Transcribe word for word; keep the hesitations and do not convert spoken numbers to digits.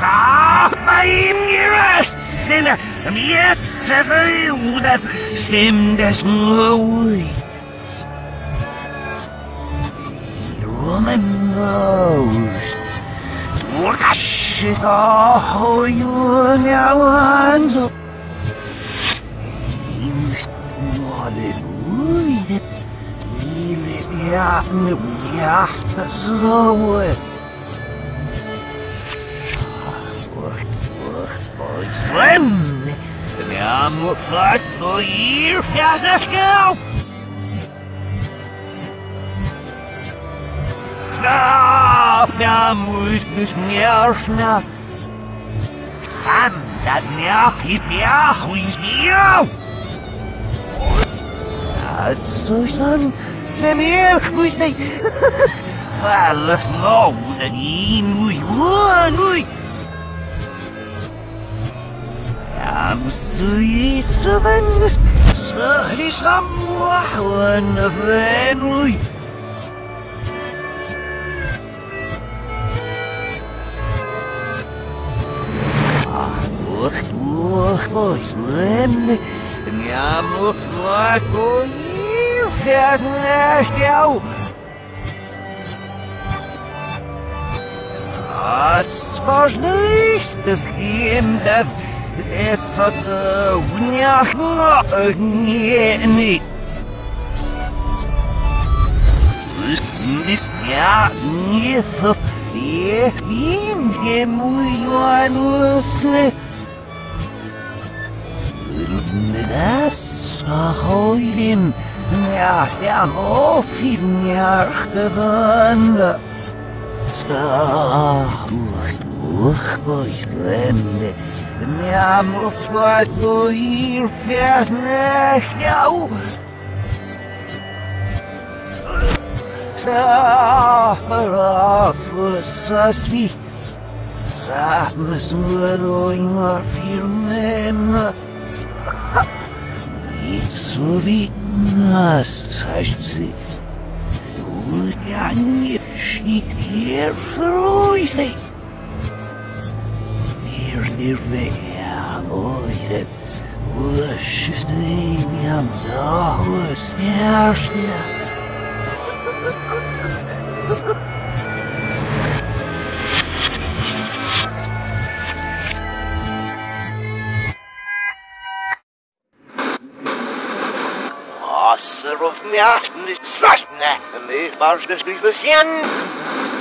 Sa mijn gerechten, yes, the that stem des mooi. Roman rose, wash it all you now. Hallelujah. Ja, ja, dat is zo mooi. Wacht, wacht, wacht. Zwem! Ja, moet vast voor hier. Ja, dat gauw. Snap, ja, moet dus meer snap. Sam, dat ja, hip ja, hoe is jou? Het zo zijn. Samuel, hoe is dat? Alles nou, dat je moet doen. Ja, moest je zo van, zo is dat mooi, een vriend. Wacht, wacht, wacht, slim. Ja, moet wacht, wacht. Vers naar jou. Het was niet bevriend, dat is als de wniach nog niet. Dus ja, niet zo. Je bent geen moeite aan dat is gehouden. Ja, ja, maar viel mir gewonnen. Sta, durch, durch, durch, Brände. Ja, muss was du hier fährst nicht, ja. Sta, auf, was hast wie? Sag, müssen wir doch immer viel nehmen. Nicht so wie das heißt sie. Du ja nicht hier verruhig. Wir sind weg, heute. Was ist denn am Tag, was herrscht ja? Wasser auf mir, nicht satt, ne? Mir war es nicht bisschen.